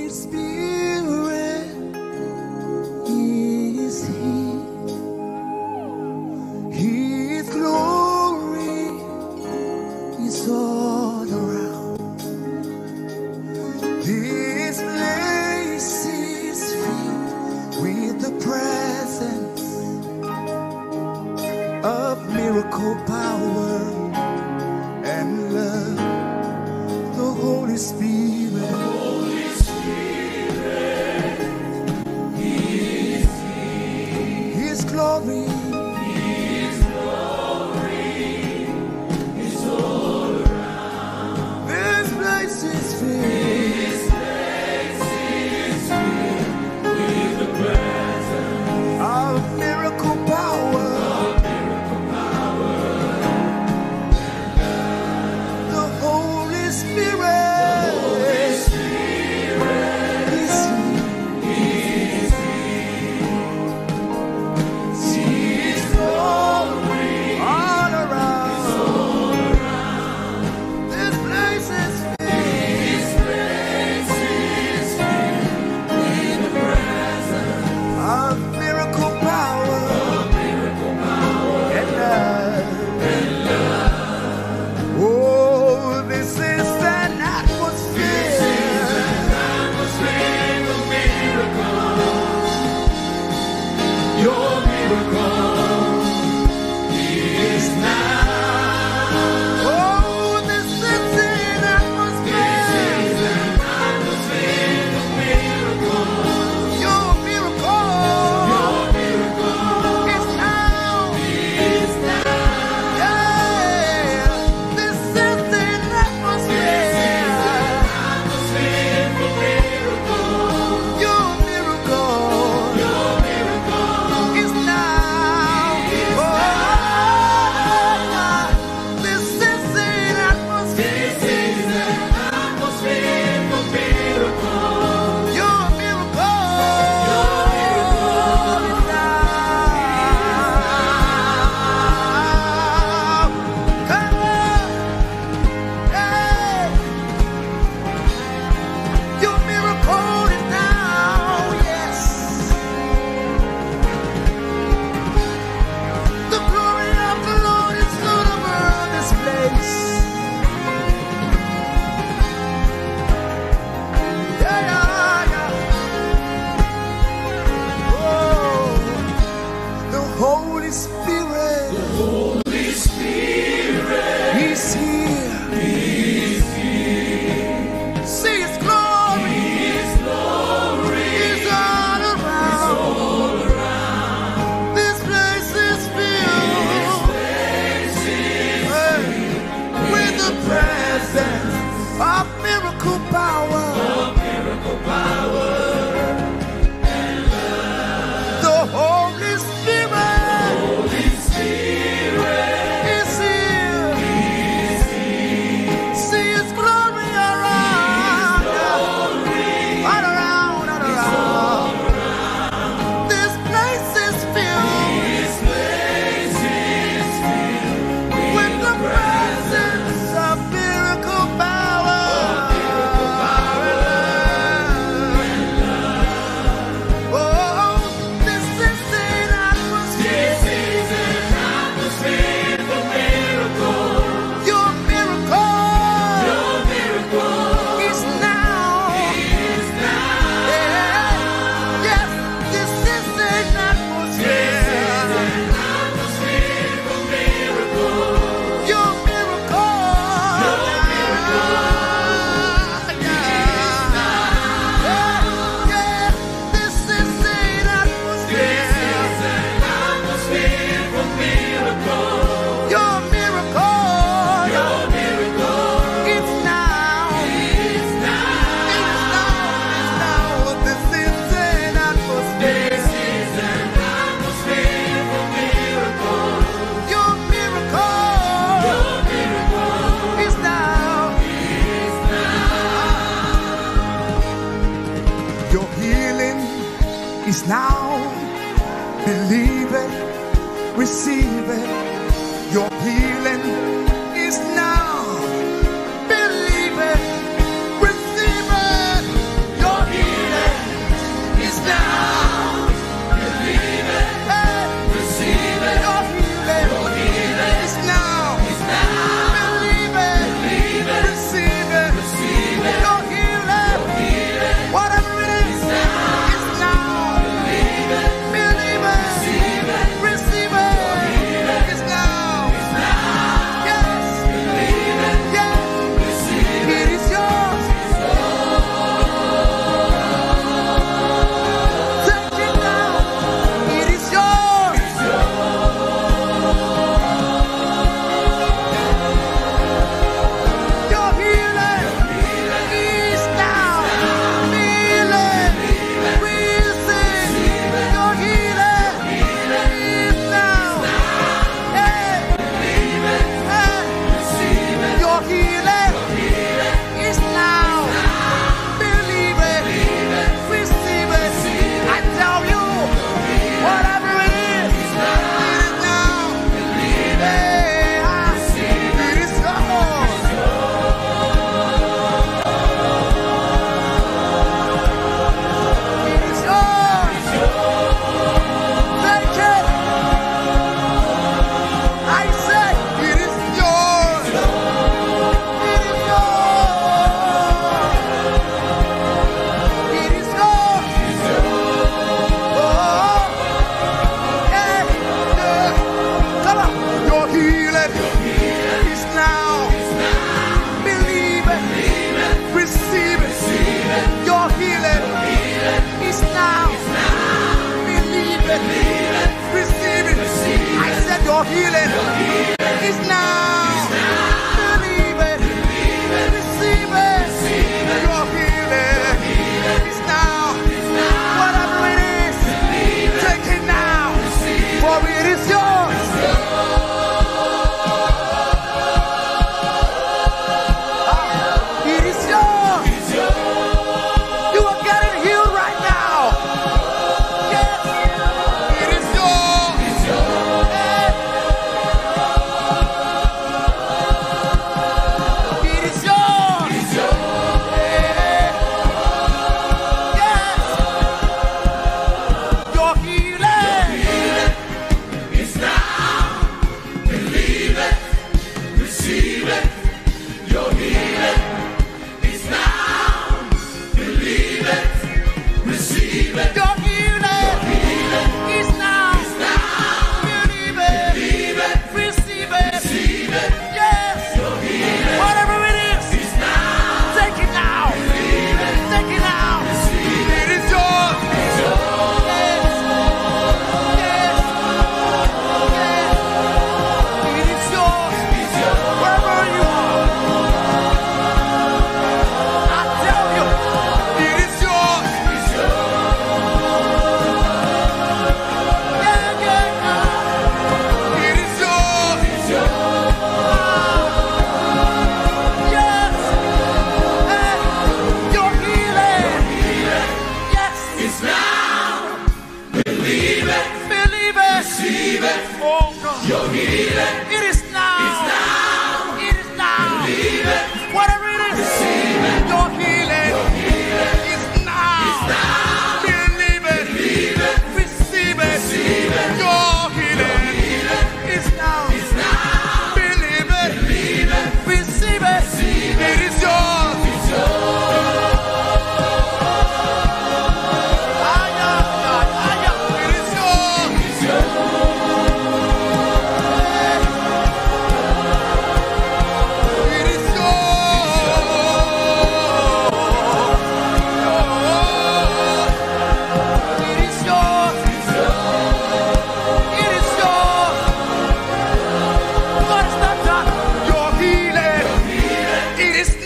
Spirit is here. His glory is all around. This place is filled with the presence of miracle power and love. The Holy Spirit. Holy Spirit is here. His glory. His glory is all around. This place is filled. This place is filled with the presence of miracle power. Now, believe it, receive it. Your healing is now. Believe it, receive it. Your healing. Your healing is now. Believe it. Receive it. Your healing is now. Whatever it is, take it now. For it is yours. It is yours. You are getting healed right now. Yes. It is yours. It is yours. Yes. Your healing is now. Believe it. Receive it. Your healing is now. Believe it. Receive it. Your healing is now. Believe it. Receive it. Yes. Whatever it is, take it now. Take it now. It is yours. Yes. Yes. Yes. It is yours. Wherever you are, I tell you, it is yours. Yeah, yeah, yeah. It is yours. Yes. Your healing. Yes. It's now. Believe it. Believe it. Receive it. Oh God. Your healing. It is now. It's now. It is now. Believe it. Whatever it is. Receive it. Your healing. Is now. It's now. Believe it. Receive it. Your healing is now. It's now. Believe it. Receive it. It is yours. It is yours. It is yours. It is yours. What is not done? Your healing. It is